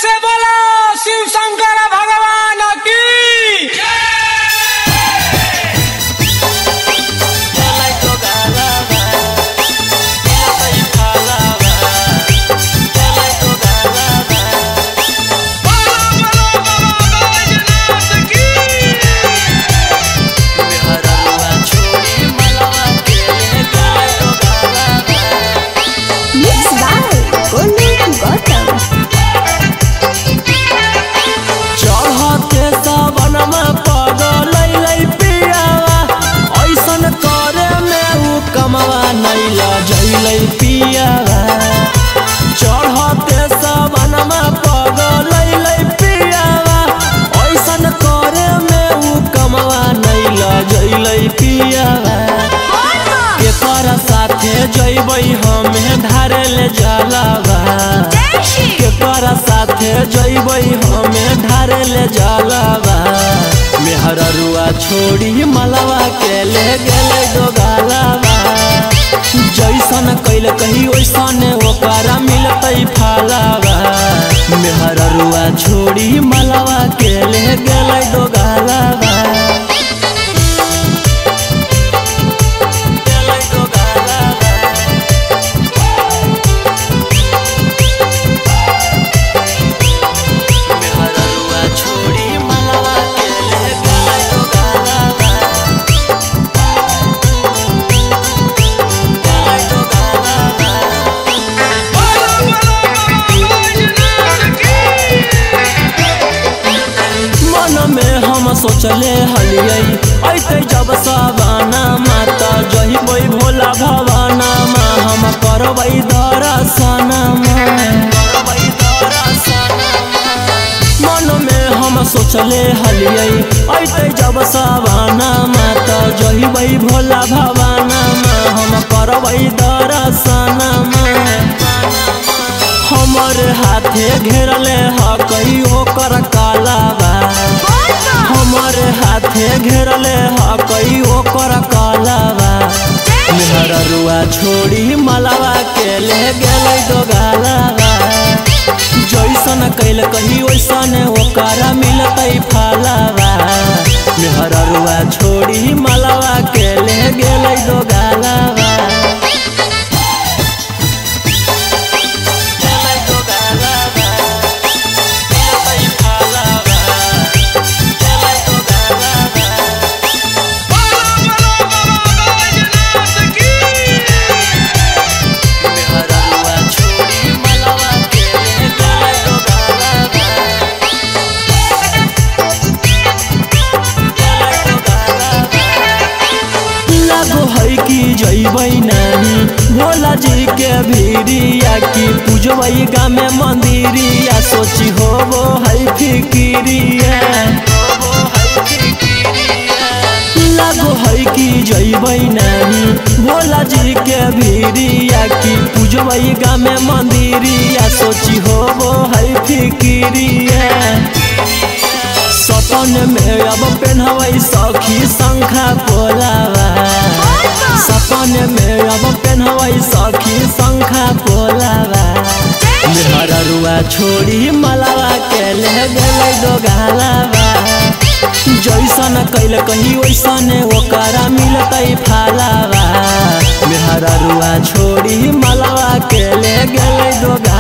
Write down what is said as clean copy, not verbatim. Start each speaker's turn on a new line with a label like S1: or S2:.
S1: से बोला शिव शंकर भगवान की।
S2: चढ़ते सबनमा पगलै पियावा ऐसन करे में उ कमवा नहीं लजैलै पियावा के पर साथे जइबै हमें धारे ले जलावा के पर साथे जइबै हमें धारे ले जलावा मेहररुआ छोड़ी मलवा के ले गेलै दोगालावा जैसन कैल कही वैसन ओकरा मिलतै फालावा मेहररुआ छोड़ी मलवा के ले गेलै दोगालावा सोचले हलियै ऐते जब सवाना माता जहिबै भोला भवाना मा हम करबै दर्शना मन में हम सोचले हलियै ऐते जब सवाना माता जहिबै भोला भवाना मा हम करबै दर्शना हमर हाथे घेरले हकई ओकर कालावा हमर हाथे घेरले हकई ओकर कालावा मेहररुआ छोड़ी मलवा के ले गेलै दोगालावा जैसन कैल कही वैसन ओकरा मिलतै फालावा मेहररुआ छोड़ी मलवा के ले गेलै दोगालावा जइबै नहीं भोला जी के भीरिया की पूजबै गामे मंदिरिया सोची होबो है फिकिरिया लागो है कि जइबै नहीं भोला जी के भीरिया की पूजबै गामे मंदिरिया सोची होबो है फिकिरिया सपन में अब पेन्हबै सखी शंखा पोलावा सपन में अब पेन्हबै सखी शंखा पोलावा मेहररुआ छोड़ी मलवा के ले गेलै दोगालावा जैसन कैल कही वैसन ओकरा मिलतै फालावा मेहररुआ छोड़ी मलवा के ले गेलै दोगालावा।